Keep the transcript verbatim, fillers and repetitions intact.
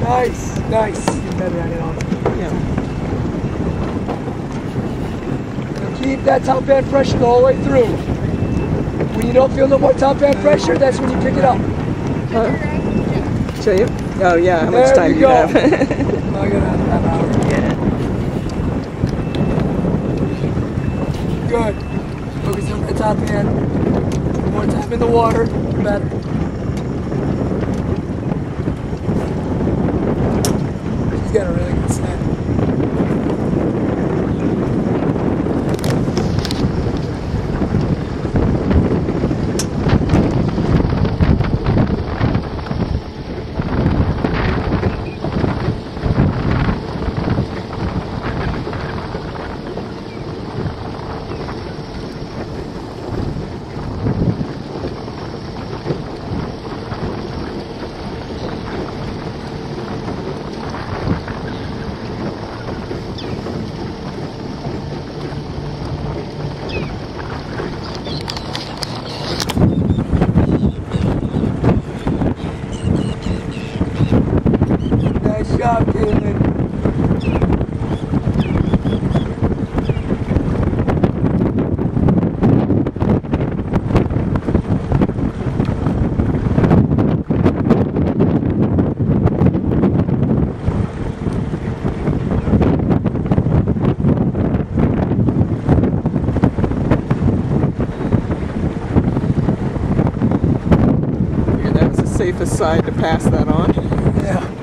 Nice, nice. Get better at it all. Yeah. Now keep that top hand pressure the whole way through. When you don't feel no more top hand pressure, that's when you pick it up. Huh? Show you? Oh yeah, how there much time you do you go. have? I got half an hour. Yeah. Good. Focus on the top hand. More time in the water, better. She's got a really good snap. Nice job, Kaitlyn. Yeah, that was the safest side to pass that on. Yeah.